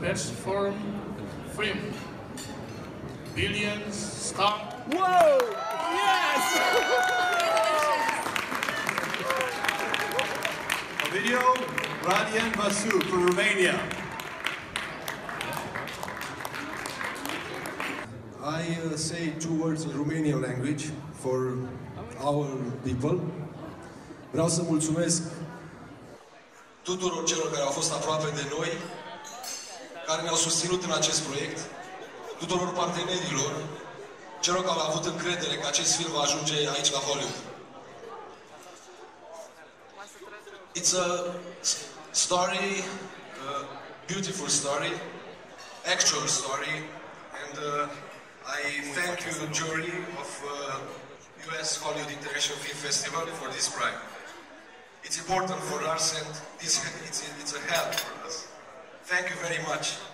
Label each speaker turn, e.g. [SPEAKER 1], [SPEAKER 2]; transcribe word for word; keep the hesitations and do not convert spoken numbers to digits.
[SPEAKER 1] best foreign film. Billions star.
[SPEAKER 2] Whoa! Yes!
[SPEAKER 3] Ovidiu Vasu from Romania.
[SPEAKER 4] I uh, say two words in Romanian language for our people. Vreau să mulțumesc tuturor celor care au fost aproape de noi, care ne-au susținut în acest proiect, tuturor partenerilor, celor care au avut încredere că acest film va ajunge aici la Hollywood. It's a story, a beautiful story, actual story, and uh, I thank you, the jury of uh, U S Hollywood International Film Festival, for this prize. It's important for us, and it's, it's, it's a help for us. Thank you very much.